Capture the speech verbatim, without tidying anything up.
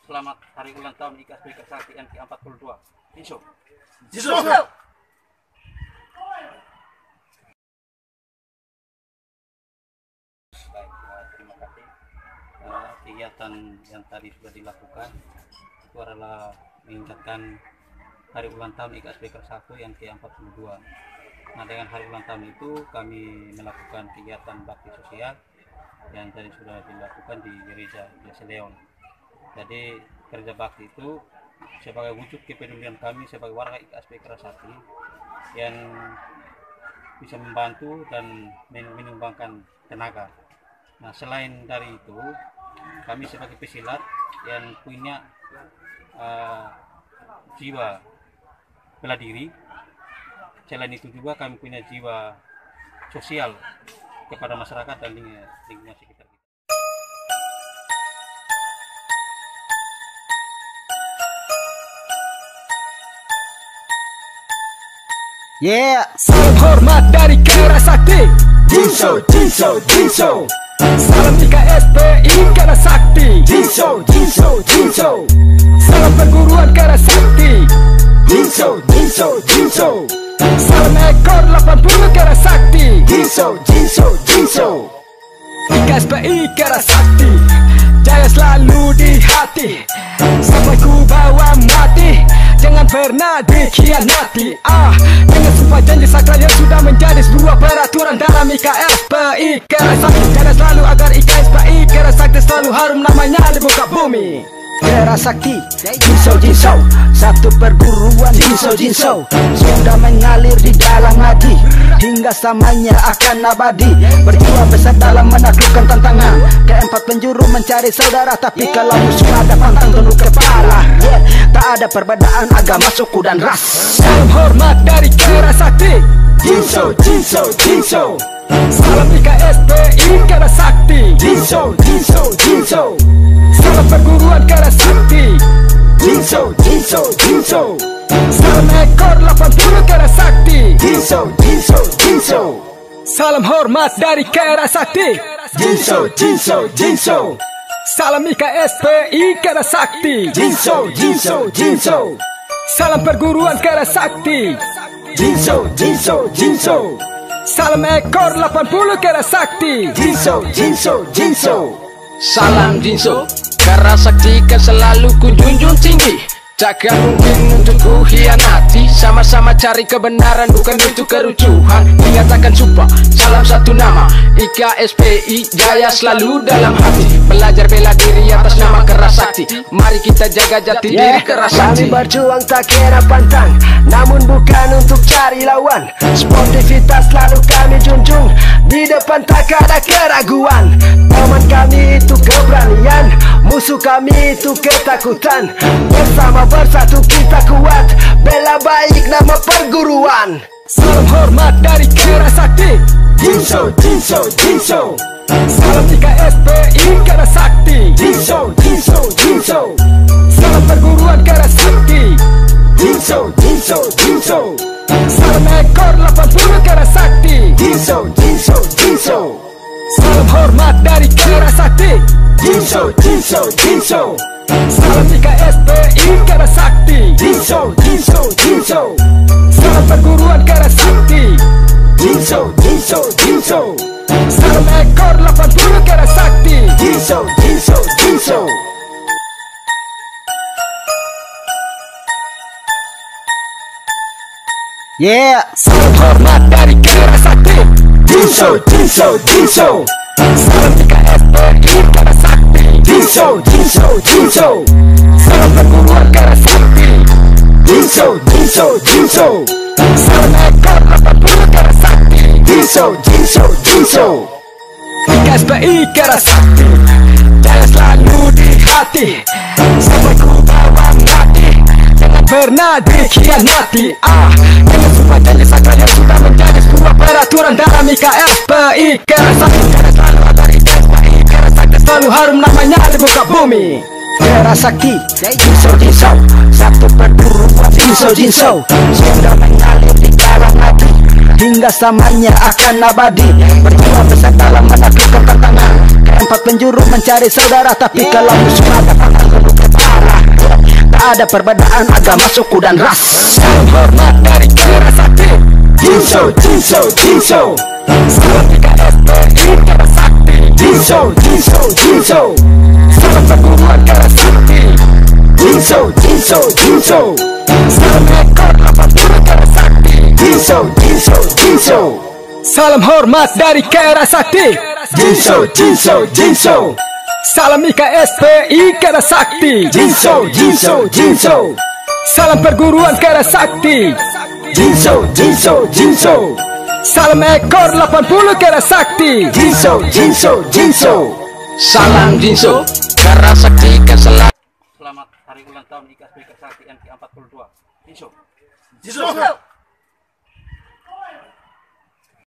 Selamat hari ulang tahun I K S P Kersakti yang ke empat puluh dua. Jinso. Jinso. Baik, uh, terima kasih. Uh, kegiatan yang tadi sudah dilakukan itu adalah mengingatkan hari ulang tahun I K S P Kersakti yang ke empat puluh dua. Nah, dengan hari ulang tahun itu kami melakukan kegiatan bakti sosial yang tadi sudah dilakukan di gereja Biasa Leon. Jadi kerja bakti itu sebagai wujud kepedulian kami sebagai warga I K S P Kersakti yang bisa membantu dan menyumbangkan tenaga. Nah, selain dari itu kami sebagai pesilat yang punya uh, jiwa bela diri. Selain itu juga kami punya jiwa sosial kepada masyarakat dan lingkungan sekitar kita. Yeah, salam hormat dari Kersakti. Jinso, Jinso, Jinso. Salam I K S P I Kersakti. Jinso, Jinso, Jinso. Salam perguruan Kersakti. Jinso, Jinso, Jinso. Salam ekor delapan puluh Kersakti. Jinso, Jinso, Jinso. I K S P I Kersakti, jaya selalu di hati sampai ku bawa mati. Jangan pernah dikhianati, ah, dengan sumpah janji sakral yang sudah menjadi sebuah peraturan dalam I K S P I Kersakti. Jaya selalu agar I K S P I Kersakti selalu harum namanya di muka bumi. Kersakti, Jinso, Jinso, satu perguruan Jinso, Jinso, sudah mengalir di dalam hati hingga samanya akan abadi. Berjuang besar dalam menaklukkan tantangan, keempat penjuru mencari saudara, tapi kalau musuh ada pantang tunduk kepala. Yeah, tak ada perbedaan agama, suku dan ras. Salam hormat dari Kersakti. Jinso, Jinso, Jinso. Salam I K S P I Kersakti. Jinso, Jinso, Jinso. Salam perguruan Kersakti. Jinso, Jinso, Jinso. Salam ekor delapan puluh Kersakti. Jinso, Jinso, Jinso. Salam hormat dari Kersakti. Jinso, Jinso, Jinso. Salam I K S P I Kersakti. Jinso, Jinso, Jinso. Salam perguruan Kersakti. Jinso, Jinso, Jinso. Salam ekor delapan puluh Kersakti. Jinso, Jinso, Jinso. Salam Jinso, Kersakti kan selalu ku junjung tinggi. Takkan mungkin untuk ku hianati. Sama-sama cari kebenaran, bukan itu kerucuhan. Menyatakan sumpah, salam satu nama I K S P I, jaya selalu dalam hati. Belajar bela diri atas nama Kersakti. Mari kita jaga jati yeah, diri Kersakti. Kami berjuang tak kira pantang, namun bukan untuk cari lawan. Sportivitas selalu kami junjung, di depan tak ada keraguan. Teman kami itu keberanian, musuh kami itu ketakutan. Bersama bersatu kita kuat, bela baik nama perguruan. Salam hormat dari Kersakti. Jinso, Jinso, Jinso. Salam I K S P I Kersakti. Jinso, Jinso, Jinso. Salam perguruan Kersakti. Jinso, Jinso, Jinso. Salam ekor delapan puluh Kersakti. Jinso, Jinso, Jinso. Salam hormat dari Kersakti. Jinso, Jinso, Jinso. Salam I K S P I Kersakti. Jinso, Jinso, Jinso. Salam perguruan Kersakti. Jinso, Jinso, Jinso. Salam ekor delapan puluh Kersakti. Jinso, Jinso, Jinso. Yeah, salam hormat dari Kersakti. Jinso, Jinso, Jinso. Salam I K S P I Kersakti. Jinso, Jinso, Jinso. Salam perguruan Kersakti. Jinso, Jinso, Jinso. Salam ekor delapan puluh Kersakti. Jinso, Jinso, Jinso. I K S P I Kersakti, jaya selalu di hati sampai ku bawa mati. Jangan pernah dikhianati, ah, dengan sumpah janji sakral yang sudah menjadi sebuah peraturan dalam I K S P I Kersakti. Jaya selalu agar I K S P I Kersakti selalu harum namanya di muka bumi. Kersakti, Jinso, Jinso, satu perguruan Jinso, Jinso, sudah mengalir di dalam hati hingga samanya akan abadi. Berjuang besar dalam menaklukkan tantangan, keempat penjuru mencari saudara, tapi kalau musuh ada pantang tunduk kepala. tak ada perbedaan agama, suku dan ras. Salam hormat dari Kera Sakti Jinso, Jinso, Jinso. Salam I K S P I Kera Sakti Jinso, Jinso, Jinso. Salam perguruan Kera Sakti Jinso, Jinso, Jinso. Salam ekor delapan puluh Kera Sakti Jinso, Jinso, Jinso. Salam hormat dari Kera Sakti Jinso, Jinso, Jinso. Salam I K S P I Kera Sakti Jinso, Jinso, Jinso. Salam perguruan Kera Sakti Jinso, Jinso, Jinso. Salam ekor delapan puluh Kera Sakti Jinso, Jinso, Jinso. Salam Jinso, Kera Sakti kan selalu. Selamat hari ulang tahun I K S P Kera Sakti yang ke empat puluh dua. Jinso. Jinso.